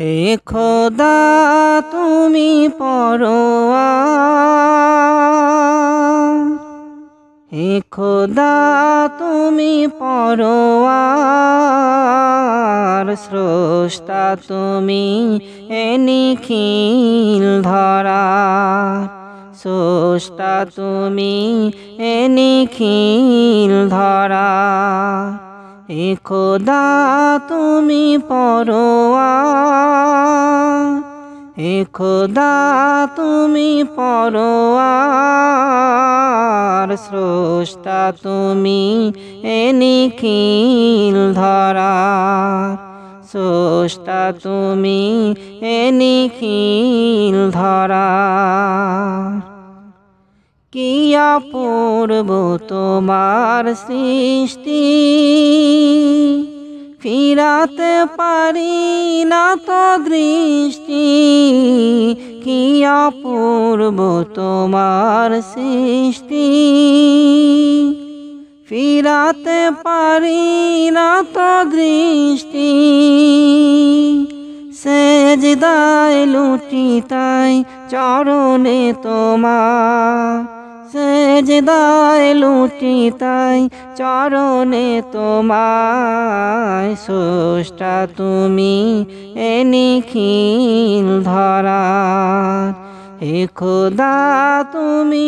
হে খোদা তুমি পরোয়ার, হে খোদা তুমি পরোয়ার, স্রষ্টা তুমি এ নিখিল ধরার, স্রষ্টা তুমি এ নিখিল ধরার। হে খোদা তুমি পরোয়ার, হে খোদা তুমি পরোয়ার, স্রষ্টা তুমি এ নিখিল ধরার, স্রষ্টা তুমি এ নিখিল ধরার। কি অপূর্ব তোমার সৃষ্টি, ফিরাতে পারি না তো দৃষ্টি। কি অপূর্ব তোমার সৃষ্টি, ফিরাতে পারি না তো দৃষ্টি। সেজদায় লুটি তাই চরণে তোমার, সেজদায় লুটি তাই চরণে তোমার, স্রষ্টা তুমি এ নিখিল ধরার। হে খোদা তুমি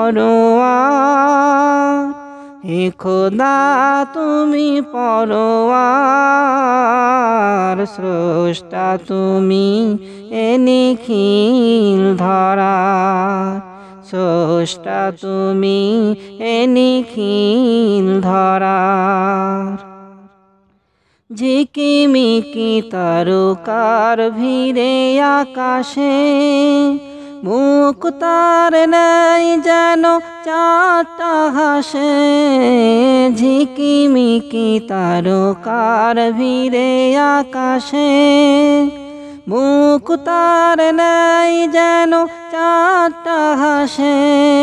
পরোয়ার, হে খোদা তুমি পরোয়ার, স্রষ্টা তুমি এ নিখিল ধরার, স্রষ্টা তুমি এ নিখিল ধরার। ঝিকিমিকি তারকার ভিড়ে আকাশে, মুক্তার নাই যেন চাঁদটা হাসে। ঝিকিমিকি তারকার ভিড়ে আকাশে, মুক্তার নাই যেন চাঁদটা হাসে।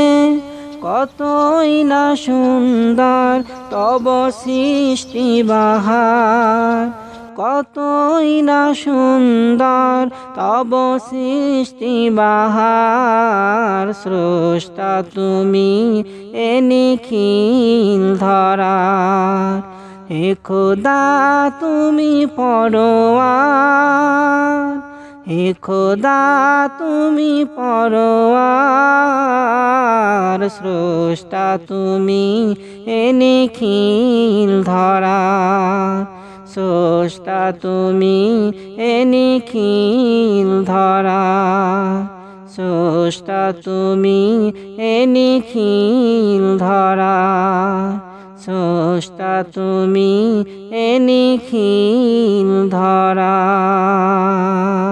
কতই না সুন্দর তব সৃষ্টি বাহার, কতই না সুন্দর তব সৃষ্টি বাহার, স্রষ্টা তুমি এ নিখিল ধরার। হে খোদা তুমি পরোয়ার, হে খোদা তুমি পরোয়ার, স্রষ্টা তুমি এ নিখিল ধরার, স্রষ্টা তুমি এ নিখিল ধরার, স্রষ্টা তুমি এ নিখিল ধরার, স্রষ্টা তুমি এ নিখিল ধরার।